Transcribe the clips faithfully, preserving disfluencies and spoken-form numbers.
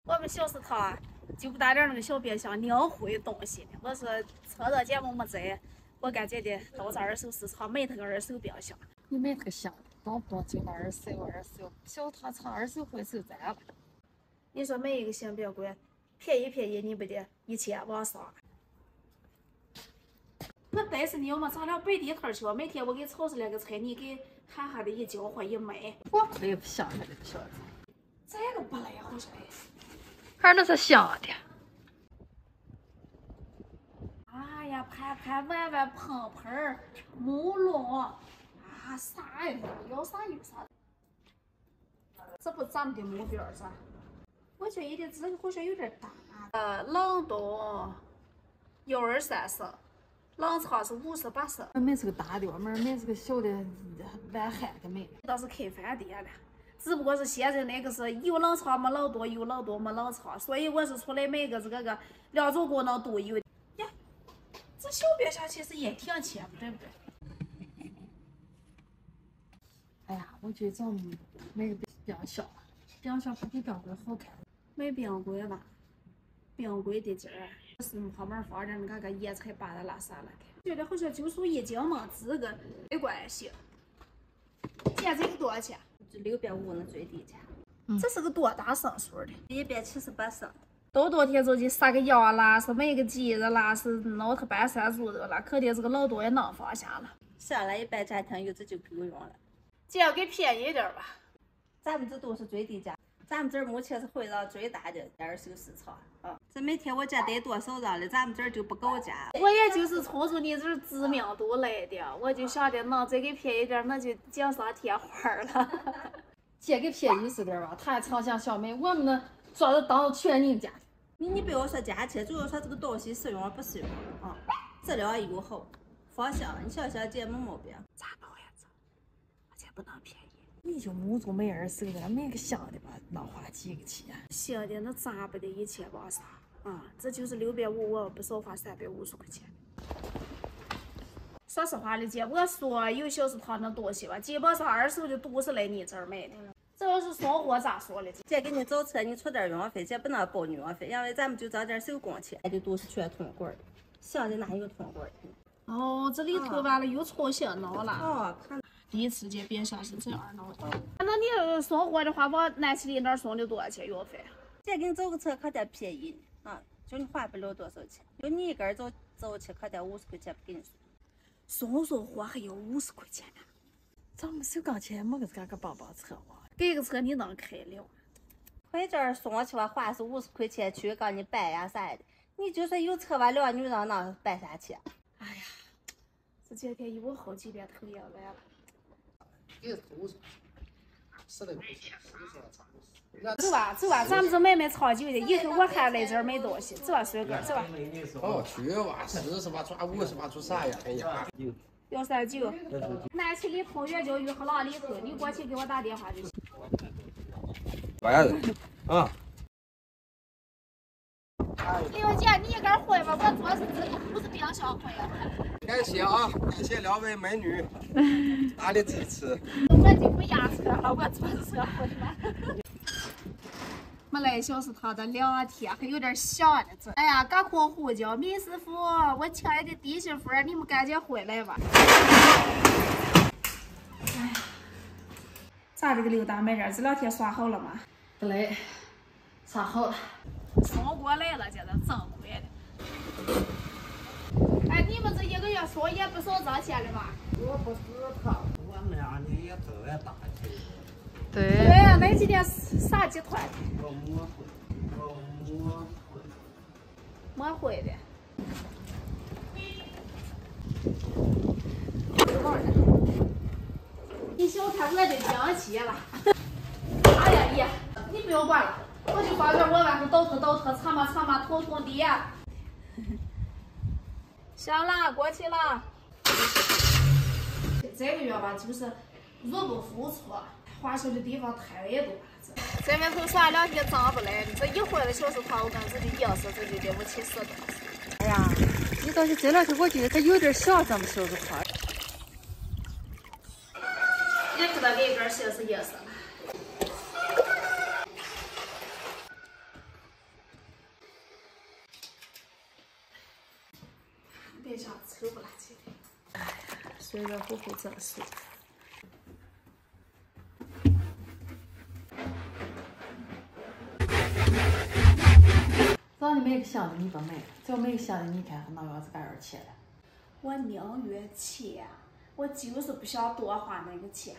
我们小食堂啊，就不大点那个小冰箱，两会东西的。我说车到节目没在，我跟姐姐到这二手市场买他个二手冰箱。 你买这个箱，老婆就那二手二手，小他厂二手回收站了。 你说买一个新冰柜，便宜便宜，你不得一千往上？我但是你要么咱俩摆地摊去吧，每天我给炒出来个菜，你给哈哈的一交货一卖。 我可也不想这个小子。 这个不赖，好像。 还是那是香的。 哎呀，盘盘碗碗盆盆木笼啊，啥呀？要啥有啥。这不咱们的目标噻？我觉得这个好像有点大。呃，冷冻幺二三十，冷藏是五十八十。 买这个大的，我们买这个小的碗汉的买。 倒是开饭店了。只不过是现在那个是有冷藏没冷冻，有冷冻没冷藏，所以我是出来买个这个个两种功能都有。呀，这小冰箱其实也挺轻，对不对？ 哎呀，我觉得咱们买个冰箱，冰箱不比冰柜好看。 买冰柜吧，冰柜的劲儿是旁边放着那个椰菜巴的拉啥了的，觉得好像就属一斤嘛，这个没关系。现在这个多少钱？ 六百五呢最低价。 嗯、这是个多大升数的？ 一百七十八升。 都多天就去杀个羊啦，是买个鸡子啦，是弄个半山猪肉啦，肯定这个冷冻也能放下了。 下来一般家庭有这就够用了。 这样给便宜点吧。 咱们这都是最低价。咱们这儿目前是会上最大的二手市场啊！这每天我家得多少张的，咱们这儿就不够价。 我也就是冲着你这儿知名度来的，我就想着能再给便宜点，那就锦上添花了。 姐给便宜是点吧，他还常想小买，我们呢抓着当全你家。 你你不要说价钱，主要说这个东西实用不实用啊，质量又好，放心，你想想姐没毛病。 咋弄呀？这而且不能便宜。 你就目中买二手的，买个香的吧，能花几个钱？ 新的那咋不得一千往上啊？这就是六百五，我不少花三百五十块钱。说实话的姐，我说有小食堂那东西吧，基本上二手的都是来你这儿买的。这要是送货咋说的？ 姐给你找车，你出点运费，姐不能包运费，因为咱们就挣点手工钱，的都是全通关的，新的哪有通关的？ 哦，这里头完了又重新弄了。 哦，看。 第一次见冰箱是这样弄的。那你送货的话，往南七里那儿送的多少钱运费？ 姐给你找个车可点便宜呢，啊，就你花不了多少钱。就你一个人找找去，可点五十块钱不给你送。 送送货还要五十块钱呢。 咱们手钢琴没个这个棒棒车嘛？ 给个车你能开了？ 快点送去吧，花是五十块钱去给你办呀啥的。你就说有车吧，两女人能办啥去？ 哎呀，这今天有好几遍头也完了。走吧走吧，咱们这买卖长久的，以后我还来这儿买东西。走吧，帅哥，走吧。 哦，去吧，四十吧，抓五十吧，做啥呀？哎呀， 幺三九，南七里通远郊鱼和廊里头，你过去给我打电话就行。 八呀子，啊。 刘姐，你一个人会吗？我做是这个，不是冰箱会啊。 感谢啊，感谢两位美女大力支持。 我就不压车了，我坐车回来。没来小食堂的两天，还有点想着这。哎呀，赶快呼叫米师傅，我亲爱的弟媳妇，你们赶紧回来吧。哎呀，咋这个刘大买点？这两天刷好了吗？ 不嘞，刷好了。 送过来了，现在正规的。哎，你们这一个月送也不少挣钱的吧？ 我不是他，我们俩呢也都爱打去。 对。 对呀，那今天啥集团？ 我摸会，我摸会。 摸会的。你小看我的江西了。哎呀爷，你不用管了，我就放这我外头倒腾倒腾，擦嘛擦嘛，通通地。行了，过去了。这个月吧，就是入不敷出，花销的地方太多了。在外头耍两天挣不来，这一回来小食堂，我跟自己硬是自己得不起死东西。 哎呀，你倒是这两天，我觉得他有点像咱们小食堂。 也知道给一根心思意思了。 别想臭不拉几的。哎呀，睡热乎乎真舒服。 让你买个箱子你不买，再买个箱子你看那个是干点钱了。 我宁愿钱，我就是不想多花那个钱。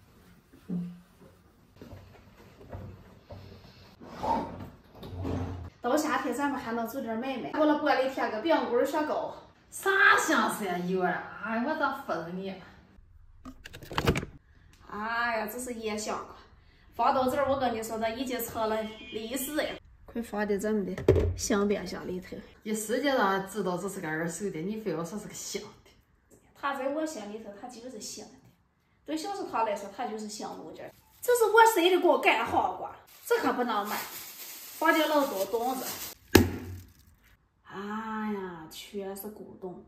到夏天咱们还能做点买卖。过了玻璃贴个冰棍雪糕。 啥香水啊油啊！哎呀，我咋疯你？ 哎呀，这是椰香啊！放到这儿，我跟你说，那已经成了历史了。快放在咱们的香边箱里头。 一世界上知道这是个二手的，你非要说是个香的。 它在我心里头，它就是香的。对小食堂来说，它就是香物件。这是我谁的给我干好过，这可不能买。放进冷冻冻着。哎呀，全是古董。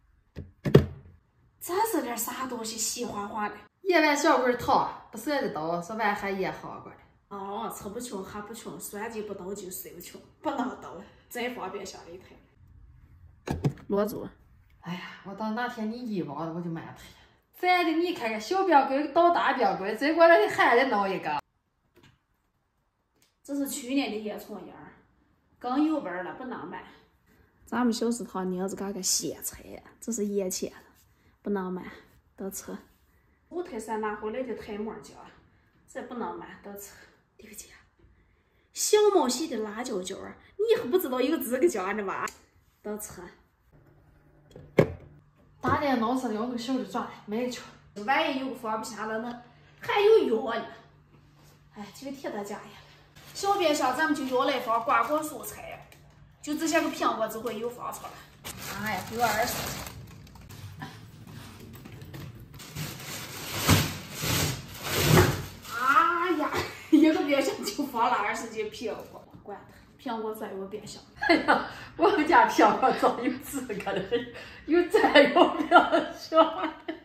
这是点啥东西，稀花花的。 夜晚小棍淘，不舍得倒，说完还也好过的。 哦，吃不穷还不穷，算计不到就睡不穷，不能倒，真方便箱里头。落住。 哎呀，我到哪天你一忘了我就买它。咱的你看看，小冰棍倒大冰棍，再过来你还得弄一个。 这是去年的烟囱烟儿，更有味儿了，不能买。咱们小食堂宁子嘎个咸菜，这是腌茄子，不能买，得吃。五台山拿回来的台末酱，这不能买，得吃。刘姐，小毛细的辣椒椒，你还不知道有这个酱的吗？得吃。 大点弄上用个小的抓的，没错。 万一有个放不下了呢，还有药呢。哎，就替他家呀。小冰箱咱们就要来放瓜果蔬菜，就这些个苹果只会有放出来。哎呀，有二十。哎呀，一个冰箱就放了二十斤苹果，管它，苹果专用冰箱。 哎呀，我们家苹果早有资格了，有专用冰箱。